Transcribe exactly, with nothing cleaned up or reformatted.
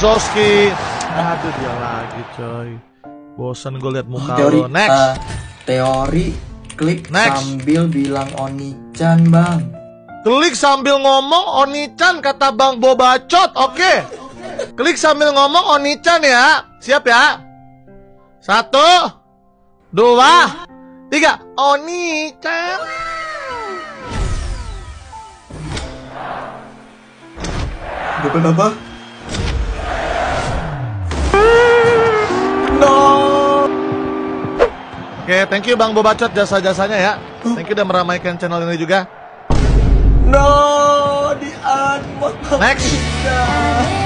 Zoski. Aduh dia lagi coy. Bosan gue liat muka teori, lo. Next. Uh, teori klik Next. sambil bilang Oni-chan bang. Klik sambil ngomong Oni-chan kata Bang Bobacot. Oke. Klik sambil ngomong Oni-chan ya. Siap ya. Satu, dua, tiga. Oni-chan. Bukan apa? No. Oke, thank you Bang Bobacot jasa-jasanya ya. Thank you udah meramaikan channel ini juga. No, di unlock. Next.